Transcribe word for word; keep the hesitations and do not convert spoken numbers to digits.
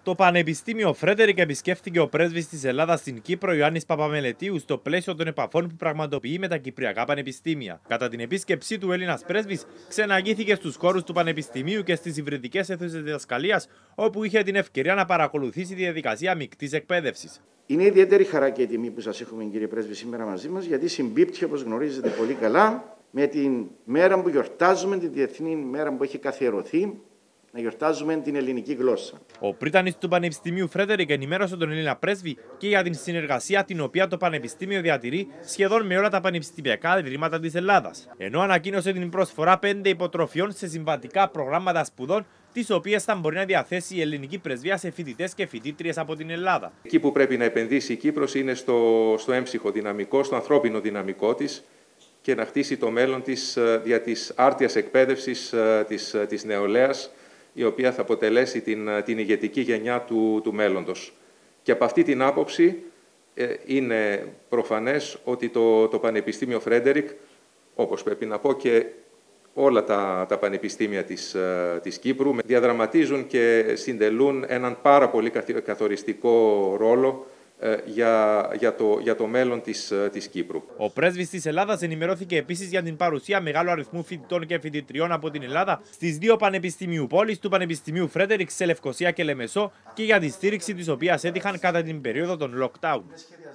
Το Πανεπιστήμιο Φρέντερικ επισκέφθηκε ο πρέσβης της Ελλάδας στην Κύπρο, Ιωάννης Παπαμελετίου, στο πλαίσιο των επαφών που πραγματοποιεί με τα κυπριακά πανεπιστήμια. Κατά την επίσκεψή του, ο Έλληνας πρέσβης ξεναγήθηκε στους χώρους του Πανεπιστημίου και στις υβριδικές αίθουσες διδασκαλίας, όπου είχε την ευκαιρία να παρακολουθήσει τη διαδικασία μεικτής εκπαίδευσης. Είναι ιδιαίτερη χαρά και τιμή που σας έχουμε, κύριε πρέσβη, σήμερα μαζί μας, γιατί συμπίπτει, όπως γνωρίζετε πολύ καλά, με την μέρα που γιορτάζουμε, τη διεθνή μέρα που έχει καθιερωθεί, να γιορτάζουμε την ελληνική γλώσσα. Ο πρίτανης του Πανεπιστημίου Φρέντερικ ενημέρωσε τον Έλληνα πρέσβη και για την συνεργασία την οποία το Πανεπιστήμιο διατηρεί σχεδόν με όλα τα πανεπιστημιακά ιδρύματα της Ελλάδας. Ενώ ανακοίνωσε την προσφορά πέντε υποτροφιών σε συμβατικά προγράμματα σπουδών, τις οποίες θα μπορεί να διαθέσει η ελληνική πρεσβεία σε φοιτητές και φοιτήτριες από την Ελλάδα. Εκεί που πρέπει να επενδύσει η Κύπρος είναι στο, στο έμψυχο δυναμικό, στο ανθρώπινο δυναμικό της και να χτίσει το μέλλον της δια της άρτιας εκπαίδευσης της, της νεολαίας, η οποία θα αποτελέσει την, την ηγετική γενιά του, του μέλλοντος. Και από αυτή την άποψη ε, είναι προφανές ότι το, το Πανεπιστήμιο Φρέντερικ, όπως πρέπει να πω και όλα τα, τα πανεπιστήμια της, της Κύπρου, διαδραματίζουν και συντελούν έναν πάρα πολύ καθοριστικό ρόλο Για, για, το, για το μέλλον της, της Κύπρου. Ο πρέσβης της Ελλάδας ενημερώθηκε επίσης για την παρουσία μεγάλου αριθμού φοιτητών και φοιτητριών από την Ελλάδα στις δύο πανεπιστημίου πόλεις του Πανεπιστημίου Φρέντερικ σε Λευκοσία και Λεμεσό και για τη στήριξη της οποίας έτυχαν κατά την περίοδο των lockdown.